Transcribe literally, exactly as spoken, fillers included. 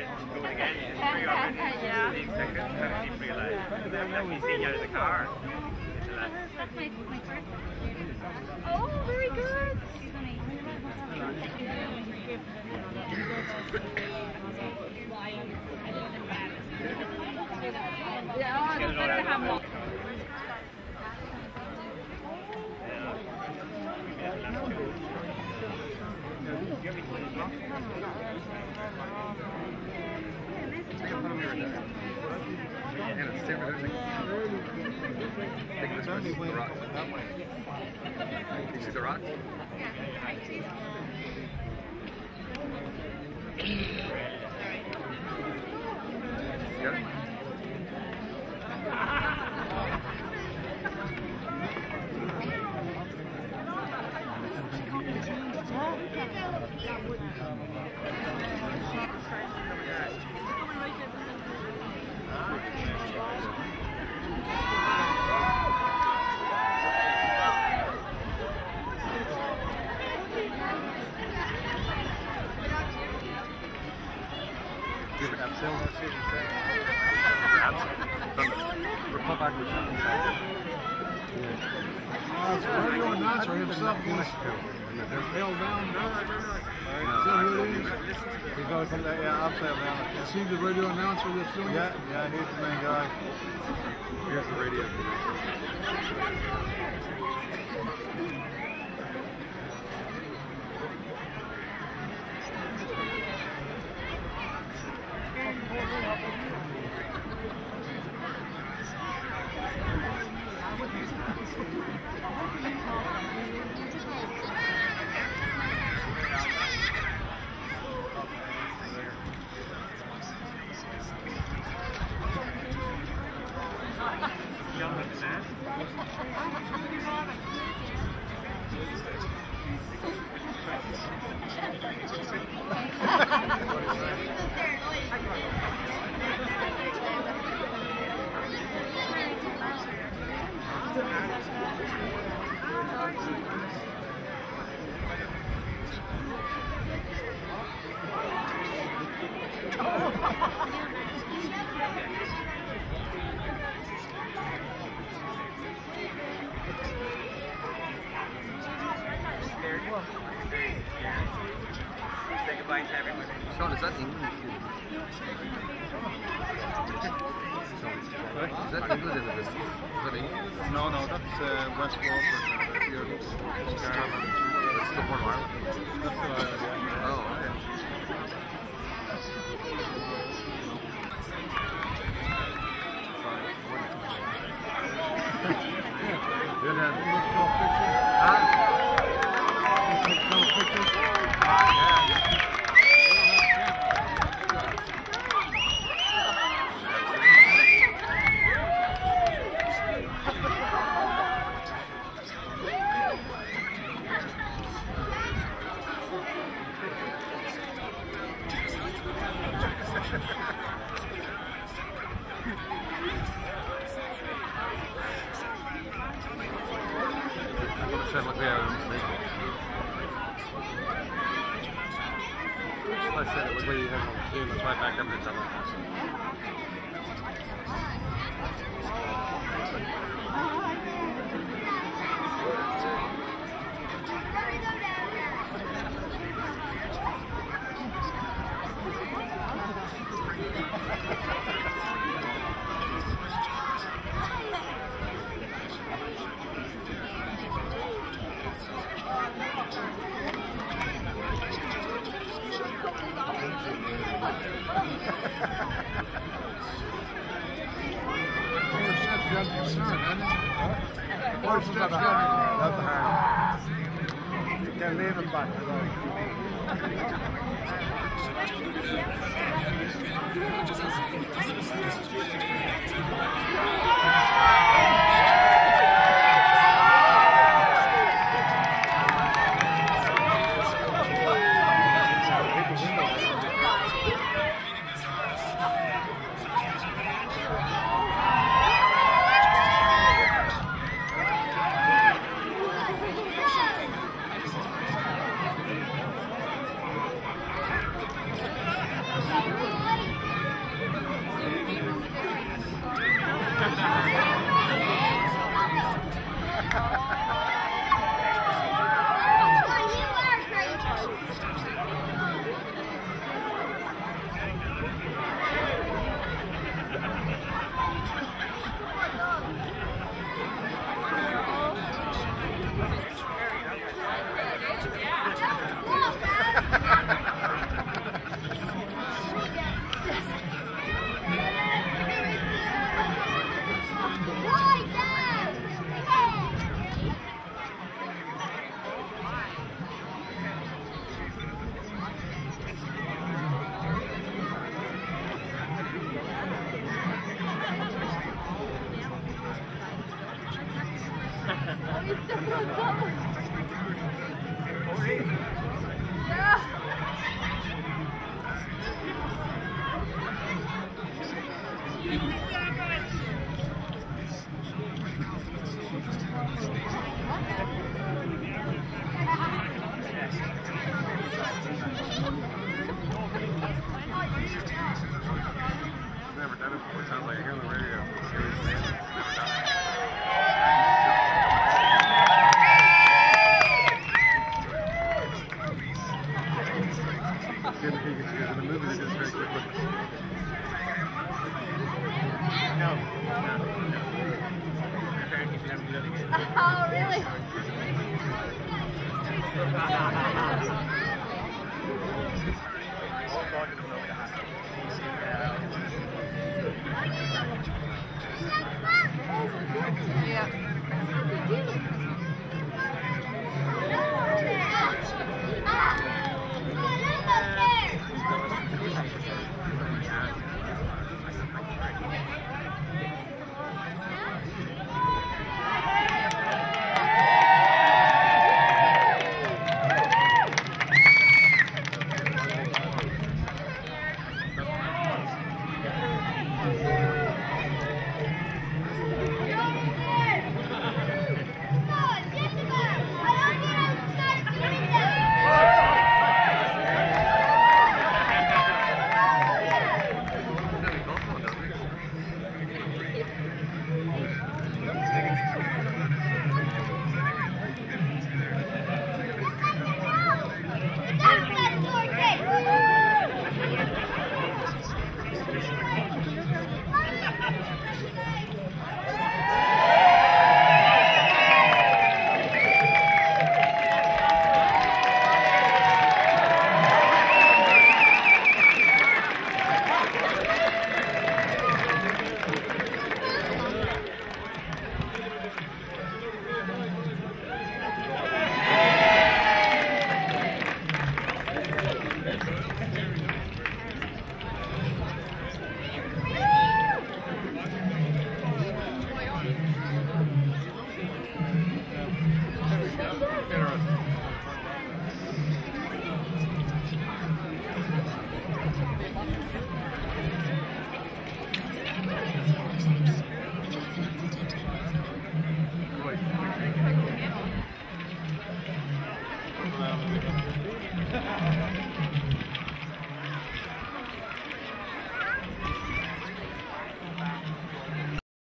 Yeah. Didn't realize. Let me see you out of the car. That's my, my first one. Oh, very good. She's amazing. Yeah, it's better to have more. Take this one, the rock. You see the rock? Got it? Abseils, that's it. Abseils. We're back with that. It's a radio announcer himself. They're held down. No, is that who it is? He's going to come down, yeah, Abseils now. Is he the radio announcer that's doing it? Yeah, yeah, he's the main guy. Here's the radio. Say goodbye to everyone. Sean, is that English? Is that England in the distance? Is that England? No, no, that's uh, West Waterford. Here, it's Garland. It's the Port of Ireland. That's what I yeah. Oh, okay. Good at it. Look for pictures. Huh? Take some pictures. Ah, yeah. I said it was where you have to right back up the tunnel. Four steps down. That's hard. You can't leave him back. he's stepping on something. Yeah. Never done it before. Sounds like I hear on the radio. Good if you get you in the movie, they just very quickly. No. No. No. Apparently, you should never do that again. Oh, really? Yeah.